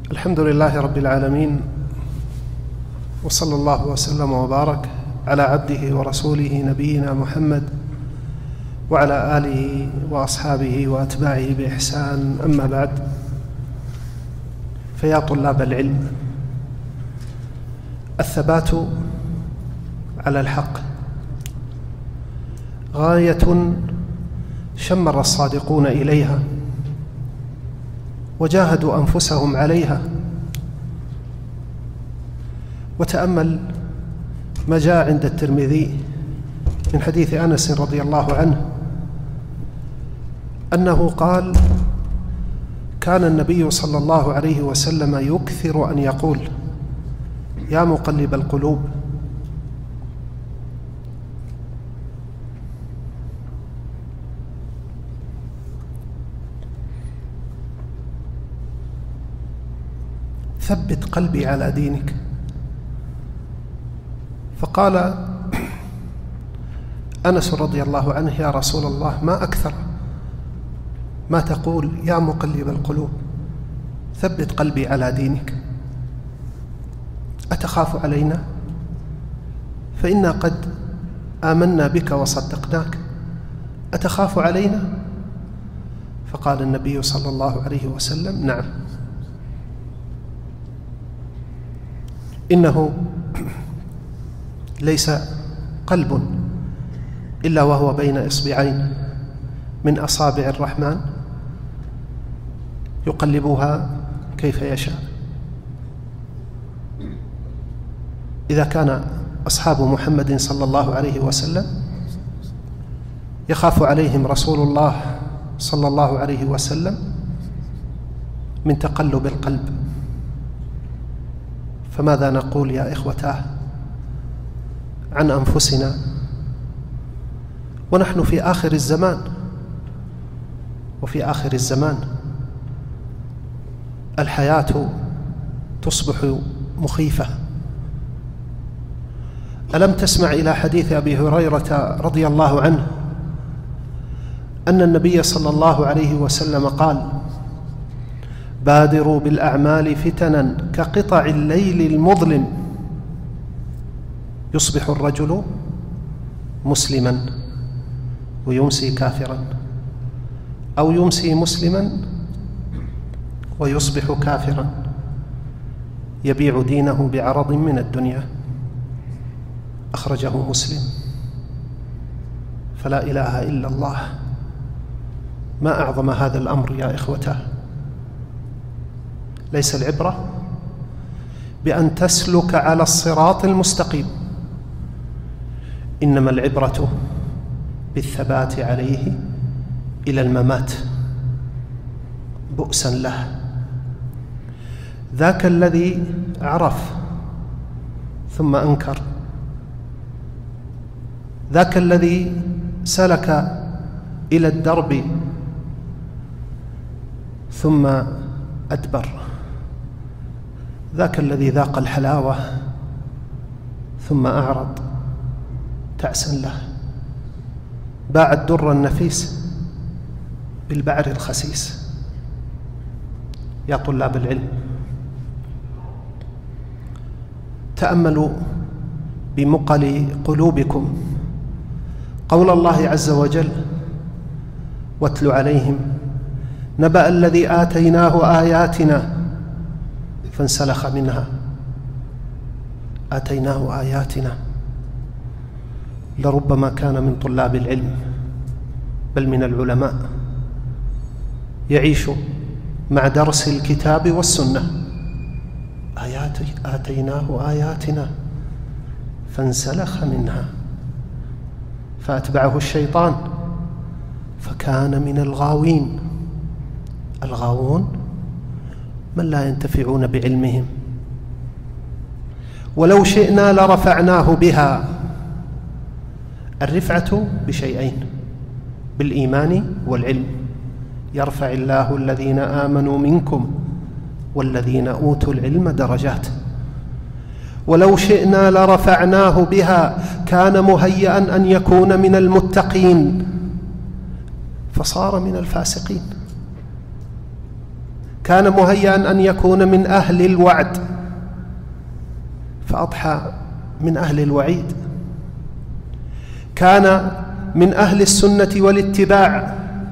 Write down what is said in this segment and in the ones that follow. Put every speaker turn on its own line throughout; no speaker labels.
الحمد لله رب العالمين، وصلى الله وسلم وبارك على عبده ورسوله نبينا محمد وعلى آله وأصحابه وأتباعه بإحسان. أما بعد، فيا طلاب العلم، الثبات على الحق غاية شمر الصادقون إليها وجاهدوا أنفسهم عليها. وتأمل ما جاء عند الترمذي من حديث أنس رضي الله عنه أنه قال: كان النبي صلى الله عليه وسلم يكثر أن يقول: يا مقلب القلوب ثبت قلبي على دينك. فقال أنس رضي الله عنه: يا رسول الله، ما أكثر ما تقول يا مقلب القلوب ثبت قلبي على دينك، أتخاف علينا؟ فإنا قد آمنا بك وصدقناك، أتخاف علينا؟ فقال النبي صلى الله عليه وسلم: نعم، إنه ليس قلب إلا وهو بين إصبعين من أصابع الرحمن يقلبها كيف يشاء. إذا كان أصحاب محمد صلى الله عليه وسلم يخاف عليهم رسول الله صلى الله عليه وسلم من تقلب القلب، فماذا نقول يا إخوتاه عن أنفسنا ونحن في آخر الزمان؟ وفي آخر الزمان الحياة تصبح مخيفة. ألم تسمع إلى حديث أبي هريرة رضي الله عنه أن النبي صلى الله عليه وسلم قال: بادروا بالأعمال فتنا كقطع الليل المظلم، يصبح الرجل مسلما ويمسي كافرا، أو يمسي مسلما ويصبح كافرا، يبيع دينه بعرض من الدنيا. أخرجه مسلم. فلا إله إلا الله، ما أعظم هذا الأمر يا إخوته. ليس العبرة بأن تسلك على الصراط المستقيم، إنما العبرة بالثبات عليه إلى الممات. بؤسا له ذاك الذي عرف ثم أنكر، ذاك الذي سلك إلى الدرب ثم أدبر، ذاك الذي ذاق الحلاوة ثم أعرض. تعسا له، باع الدر النفيس بالبعر الخسيس. يا طلاب العلم، تأملوا بمقل قلوبكم قول الله عز وجل: واتل عليهم نبأ الذي آتيناه آياتنا فانسلخ منها. آتيناه آياتنا، لربما كان من طلاب العلم بل من العلماء يعيش مع درس الكتاب والسنة. آتيناه آياتنا فانسلخ منها فأتبعه الشيطان فكان من الغاوين. الغاوون من لا ينتفعون بعلمهم. ولو شئنا لرفعناه بها. الرفعة بشيئين: بالإيمان والعلم. يرفع الله الذين آمنوا منكم والذين أوتوا العلم درجات. ولو شئنا لرفعناه بها، كان مهيئا أن يكون من المتقين فصار من الفاسقين. كان مهيئا أن يكون من أهل الوعد فأضحى من أهل الوعيد، كان من أهل السنة والاتباع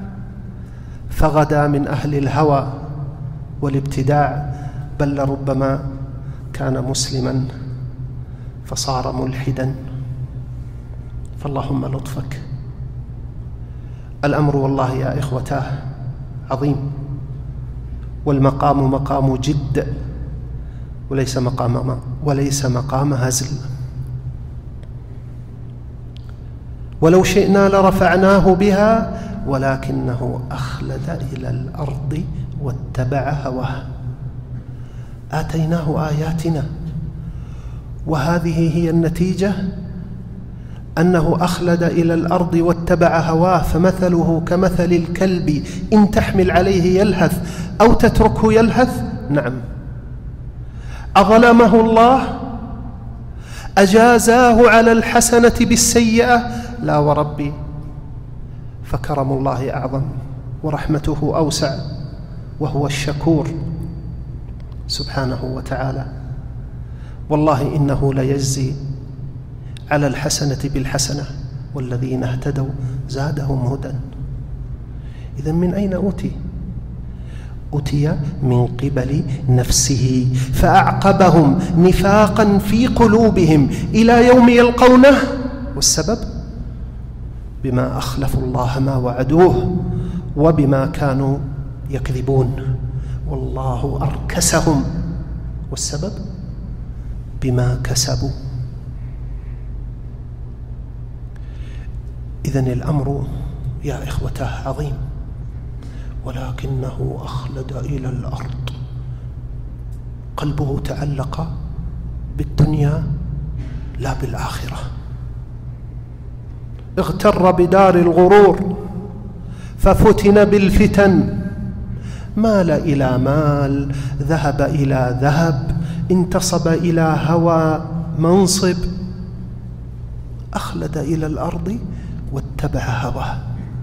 فغدا من أهل الهوى والابتداع، بل لربما كان مسلما فصار ملحدا. فاللهم لطفك. الأمر والله يا إخوتاه عظيم، والمقام مقام جد وليس مقام هزل. ولو شئنا لرفعناه بها ولكنه أخلد إلى الأرض واتبع هواه. آتيناه آياتنا، وهذه هي النتيجة، أنه أخلد إلى الأرض واتبع هواه، فمثله كمثل الكلب إن تحمل عليه يلهث أو تتركه يلهث. نعم، أظلمه الله؟ أجازاه على الحسنة بالسيئة؟ لا وربي، فكرم الله أعظم ورحمته أوسع، وهو الشكور سبحانه وتعالى. والله إنه ليجزي على الحسنة بالحسنة، والذين اهتدوا زادهم هدى. إذن من أين أوتي؟ أتي من قبل نفسه فأعقبهم نفاقا في قلوبهم إلى يوم يلقونه. والسبب بما أخلفوا الله ما وعدوه وبما كانوا يكذبون، والله أركسهم. والسبب بما كسبوا. إذن الأمر يا إخوتاه عظيم، ولكنه أخلد إلى الأرض. قلبه تعلق بالدنيا لا بالآخرة، اغتر بدار الغرور ففتن بالفتن، مال إلى مال، ذهب إلى ذهب، انتصب إلى هوى منصب، أخلد إلى الأرض واتبع هواه.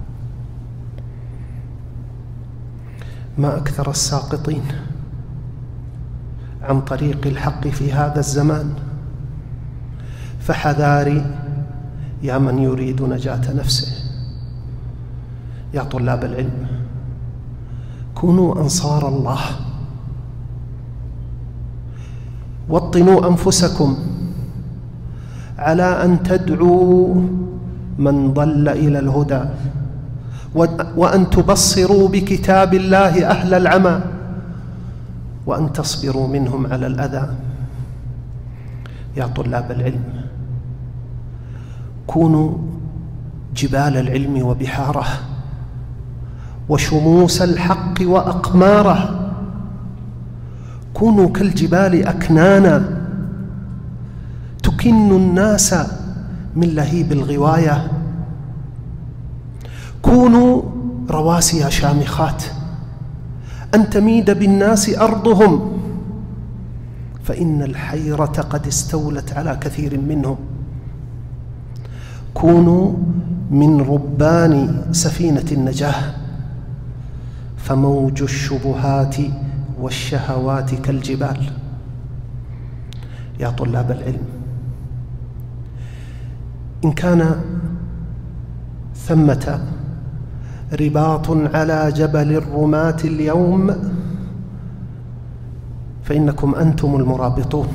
ما أكثر الساقطين عن طريق الحق في هذا الزمان، فحذاري يا من يريد نجاة نفسه. يا طلاب العلم، كونوا أنصار الله، وطنوا أنفسكم على أن تدعوا من ضل إلى الهدى، وأن تبصروا بكتاب الله أهل العمى، وأن تصبروا منهم على الأذى. يا طلاب العلم، كونوا جبال العلم وبحاره، وشموس الحق وأقماره. كونوا كالجبال أكنانا تكن الناس من لهيب الغواية. كونوا رواسي شامخات أن تميد بالناس أرضهم، فإن الحيرة قد استولت على كثير منهم. كونوا من ربان سفينة النجاة، فموج الشبهات والشهوات كالجبال. يا طلاب العلم، إن كان ثمة رباط على جبل الرماة اليوم، فإنكم أنتم المرابطون.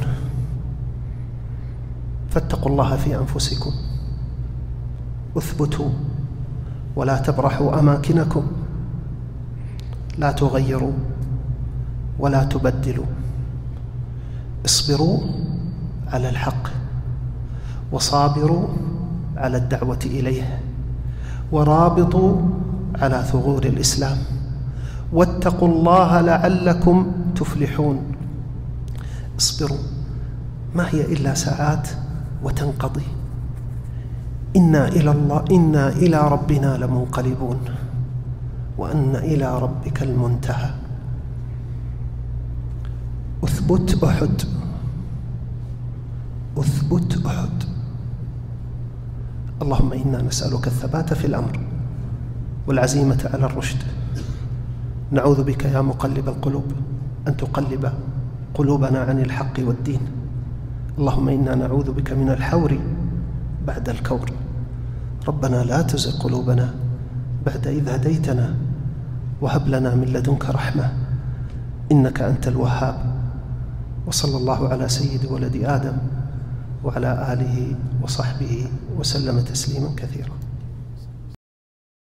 فاتقوا الله في أنفسكم، اثبتوا ولا تبرحوا أماكنكم، لا تغيروا ولا تبدلوا. اصبروا على الحق، وصابروا على الدعوة إليه، ورابطوا على ثغور الإسلام، واتقوا الله لعلكم تفلحون. اصبروا، ما هي إلا ساعات وتنقضي. إنا إلى ربنا لمنقلبون، وأن إلى ربك المنتهى. أثبت أحد، أثبت أحد. اللهم إنا نسألك الثبات في الأمر، والعزيمة على الرشد، نعوذ بك يا مقلب القلوب أن تقلب قلوبنا عن الحق والدين. اللهم إنا نعوذ بك من الحور بعد الكور. ربنا لا تزغ قلوبنا بعد إذ هديتنا وهب لنا من لدنك رحمة إنك أنت الوهاب. وصلى الله على سيد ولد آدم وعلى آله وصحبه وسلم تسليما كثيرا.